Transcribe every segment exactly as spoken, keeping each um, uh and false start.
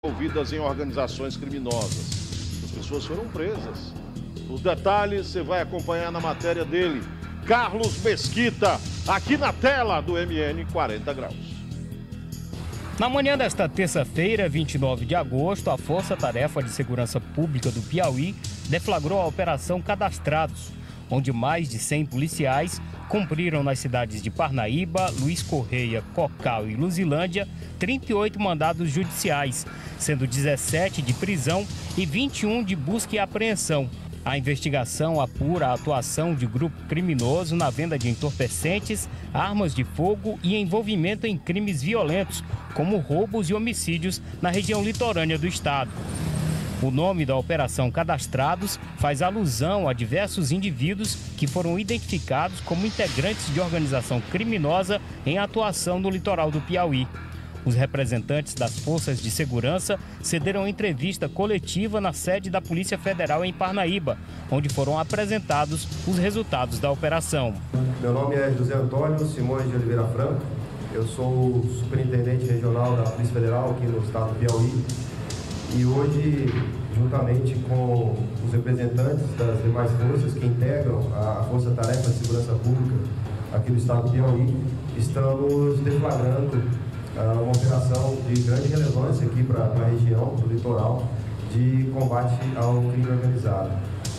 envolvidas em organizações criminosas. As pessoas foram presas. Os detalhes você vai acompanhar na matéria dele, Carlos Mesquita, aqui na tela do M N quarenta graus. Na manhã desta terça-feira, vinte e nove de agosto, a Força Tarefa de Segurança Pública do Piauí deflagrou a Operação Cadastrados, onde mais de cem policiais cumpriram nas cidades de Parnaíba, Luiz Correia, Cocal e Luzilândia trinta e oito mandados judiciais, sendo dezessete de prisão e vinte e um de busca e apreensão. A investigação apura a atuação de grupo criminoso na venda de entorpecentes, armas de fogo e envolvimento em crimes violentos, como roubos e homicídios na região litorânea do estado. O nome da Operação Cadastrados faz alusão a diversos indivíduos que foram identificados como integrantes de organização criminosa em atuação no litoral do Piauí. Os representantes das forças de segurança cederam entrevista coletiva na sede da Polícia Federal em Parnaíba, onde foram apresentados os resultados da operação. Meu nome é José Antônio Simões de Oliveira Franco, eu sou o superintendente regional da Polícia Federal aqui no estado do Piauí. E hoje, juntamente com os representantes das demais forças que integram a Força Tarefa de Segurança Pública aqui do estado do Piauí, estamos deflagrando uh, uma operação de grande relevância aqui para a região, do litoral, de combate ao crime organizado.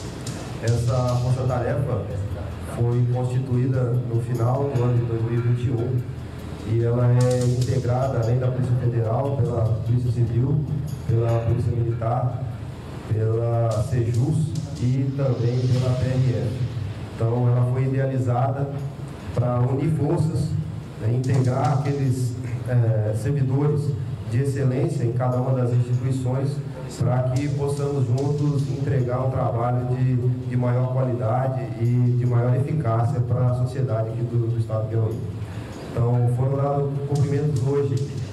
Essa Força Tarefa foi constituída no final do ano de dois mil e vinte e um e ela é integrada, além da Polícia Federal, pela Polícia Civil, pela Polícia Militar, pela Sejus e também pela P R F. Então, ela foi idealizada para unir forças, né, integrar aqueles é, servidores de excelência em cada uma das instituições, para que possamos juntos entregar um trabalho de, de maior qualidade e de maior eficácia para a sociedade aqui do, do estado do Piauí. Então, foram dados cumprimentos hoje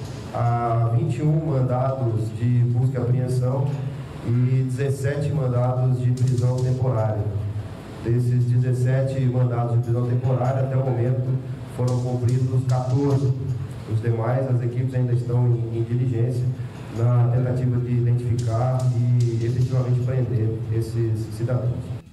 a vinte e um mandados de busca e apreensão e dezessete mandados de prisão temporária. Desses dezessete mandados de prisão temporária, até o momento, foram cumpridos quatorze. Os demais, as equipes ainda estão em, em diligência na tentativa de identificar e efetivamente prender esses cidadãos.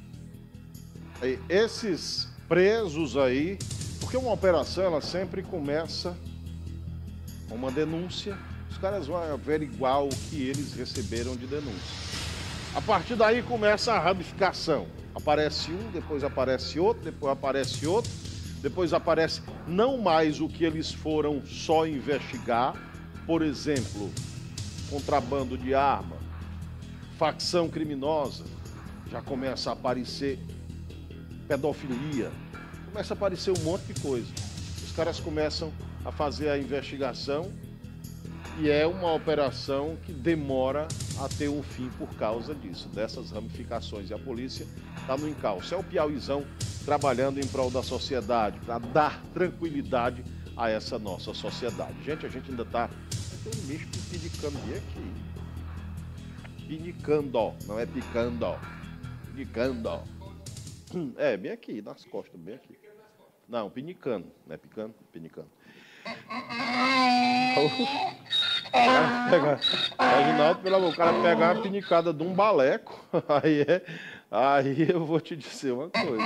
Esses presos aí, porque uma operação ela sempre começa com uma denúncia, os caras vão averiguar o que eles receberam de denúncia. A partir daí começa a ramificação. Aparece um, depois aparece outro, depois aparece outro, depois aparece não mais o que eles foram só investigar, por exemplo, contrabando de arma, facção criminosa, já começa a aparecer pedofilia, começa a aparecer um monte de coisa. Os caras começam a fazer a investigação e é uma operação que demora a ter um fim por causa disso, dessas ramificações. E a polícia está no encalço. É o Piauizão trabalhando em prol da sociedade, para dar tranquilidade a essa nossa sociedade. Gente, a gente ainda está... Tem um bicho pinicando bem aqui. Pinicando, ó. Não é picando, ó. Pinicando, ó. É, bem aqui, nas costas, bem aqui. Não, pinicando. Não é picando, pinicando. Reginaldo, pelo amor, o cara pegar uma pinicada de um baleco, aí é... Aí eu vou te dizer uma coisa.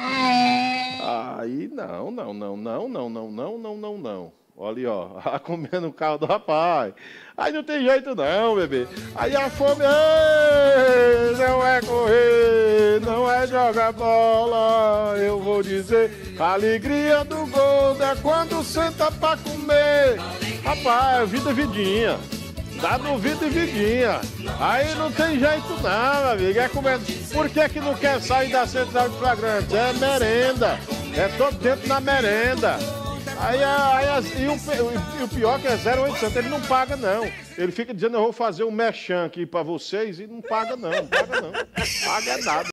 Aí não, não, não, não, não, não, não, não, não, não. Olha ali, ó, comendo o carro do rapaz. Aí não tem jeito não, bebê. Aí a fome, ei, não é correr, não é jogar bola. Eu vou dizer, a alegria do gol é quando senta pra comer. Rapaz, vida é vidinha. Tá no vida e vidinha. Aí não tem jeito não, meu amigo. É comendo. Por que que não quer sair da central de flagrante? É merenda. É todo tempo na merenda. Aí, aí, e, o, e o pior é que é zero oitocentos, ele não paga não. Ele fica dizendo, eu vou fazer um merchan aqui pra vocês e não paga não, não paga não. Paga nada.